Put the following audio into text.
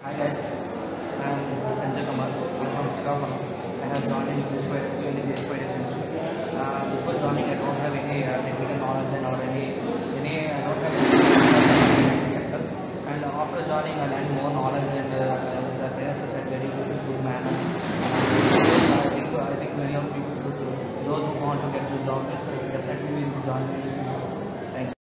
Hi guys, I am V Sanjay kumar. I am from Hyderaba. I have joined in QSpiders Institute. Before joining, I don't have any technical knowledge and or I don't have any sector. And after joining, I learned more knowledge and the trainers said very good manner. I think many of people should, those who want to get the job, definitely will join